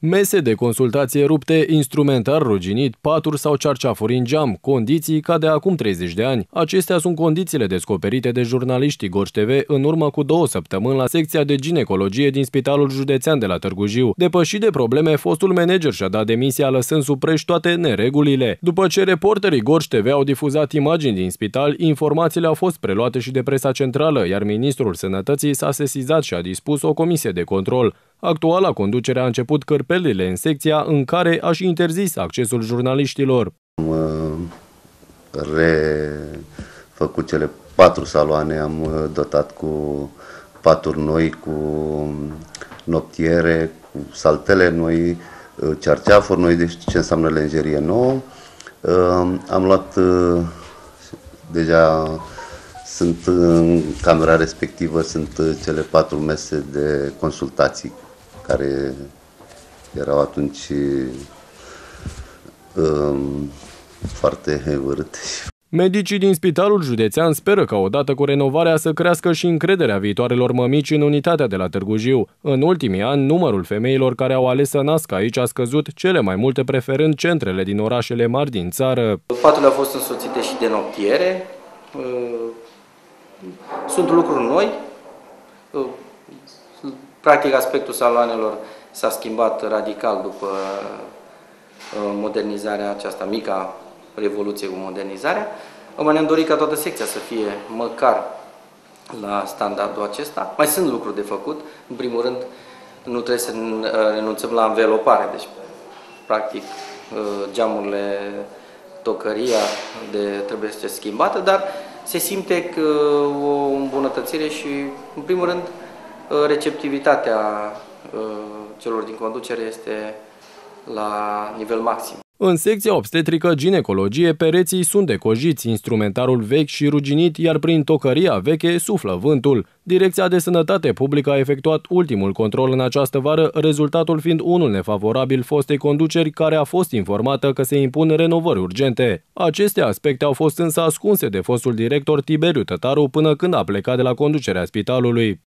Mese de consultație rupte, instrumentar ruginit, paturi sau cearceafuri în geam, condiții ca de acum 30 de ani. Acestea sunt condițiile descoperite de jurnaliștii Gorj TV în urmă cu 2 săptămâni la secția de ginecologie din Spitalul Județean de la Târgu Jiu. Depășit de probleme, fostul manager și-a dat demisia lăsând sub preș toate neregulile. După ce reporterii Gorj TV au difuzat imagini din spital, informațiile au fost preluate și de presa centrală, iar ministrul Sănătății s-a sesizat și a dispus o comisie de control. Actuala conducere a început cărpelile în secția în care a și interzis accesul jurnaliștilor. Am refăcut cele 4 saloane, am dotat cu paturi noi, cu noptiere, cu saltele noi, cearceafuri noi, deci ce înseamnă lenjerie nouă. Am luat deja, sunt în camera respectivă, sunt cele 4 mese de consultații care erau atunci foarte urâte. Medicii din Spitalul Județean speră ca odată cu renovarea să crească și încrederea viitoarelor mămici în unitatea de la Târgu Jiu. În ultimii ani, numărul femeilor care au ales să nască aici a scăzut, cele mai multe preferând centrele din orașele mari din țară. Paturile au fost însoțite și de noptiere. Sunt lucruri noi. Practic, aspectul saloanelor s-a schimbat radical după modernizarea aceasta, mica revoluție cu modernizarea. Ne-am dorit ca toată secția să fie măcar la standardul acesta. Mai sunt lucruri de făcut. În primul rând, nu trebuie să renunțăm la învelopare. Deci, practic, geamurile, tocăria trebuie să fie schimbată, dar se simte că o îmbunătățire și, în primul rând, receptivitatea celor din conducere este la nivel maxim. În secția obstetrică-ginecologie, pereții sunt decojiți, instrumentarul vechi și ruginit, iar prin tocăria veche suflă vântul. Direcția de Sănătate Publică a efectuat ultimul control în această vară, rezultatul fiind unul nefavorabil fostei conduceri, care a fost informată că se impun renovări urgente. Aceste aspecte au fost însă ascunse de fostul director Tiberiu Tătaru până când a plecat de la conducerea spitalului.